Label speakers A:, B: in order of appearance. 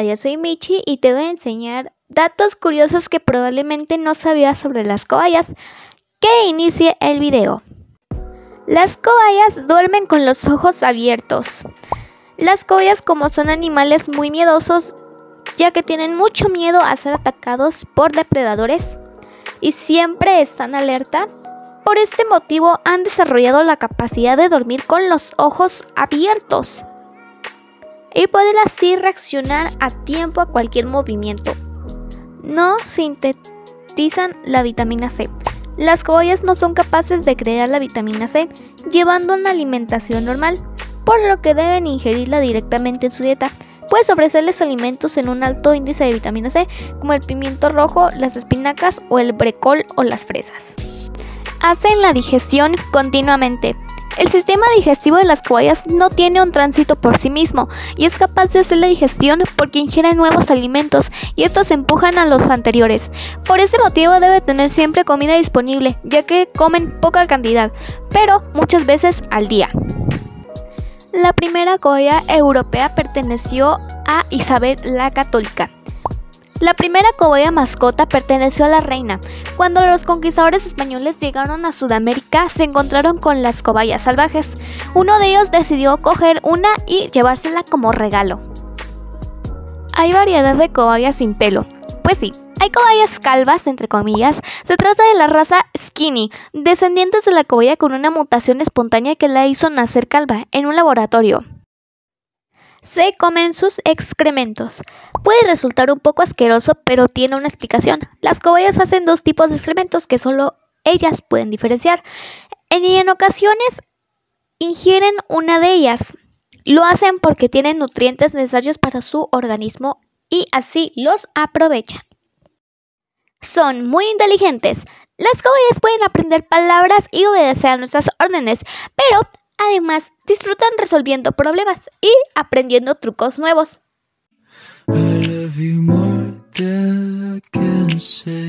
A: Hola, yo soy Michi y te voy a enseñar datos curiosos que probablemente no sabías sobre las cobayas. Que inicie el video. Las cobayas duermen con los ojos abiertos. Las cobayas, como son animales muy miedosos, ya que tienen mucho miedo a ser atacados por depredadores y siempre están alerta, por este motivo han desarrollado la capacidad de dormir con los ojos abiertos y poder así reaccionar a tiempo a cualquier movimiento. No sintetizan la vitamina C. Las cobayas no son capaces de crear la vitamina C llevando una alimentación normal, por lo que deben ingerirla directamente en su dieta. Puedes ofrecerles alimentos en un alto índice de vitamina C, como el pimiento rojo, las espinacas o el brécol o las fresas. Hacen la digestión continuamente. El sistema digestivo de las cobayas no tiene un tránsito por sí mismo y es capaz de hacer la digestión porque ingieren nuevos alimentos y estos empujan a los anteriores. Por ese motivo debe tener siempre comida disponible, ya que comen poca cantidad, pero muchas veces al día. La primera cobaya europea perteneció a Isabel la Católica. La primera cobaya mascota perteneció a la reina. Cuando los conquistadores españoles llegaron a Sudamérica, se encontraron con las cobayas salvajes. Uno de ellos decidió coger una y llevársela como regalo. Hay variedad de cobayas sin pelo. Pues sí, hay cobayas calvas, entre comillas. Se trata de la raza Skinny, descendientes de la cobaya con una mutación espontánea que la hizo nacer calva en un laboratorio. Se comen sus excrementos. Puede resultar un poco asqueroso, pero tiene una explicación. Las cobayas hacen dos tipos de excrementos que solo ellas pueden diferenciar. Y en ocasiones ingieren una de ellas. Lo hacen porque tienen nutrientes necesarios para su organismo y así los aprovechan. Son muy inteligentes. Las cobayas pueden aprender palabras y obedecer a nuestras órdenes, pero además disfrutan resolviendo problemas y aprendiendo trucos nuevos.
B: I love you more than I can say.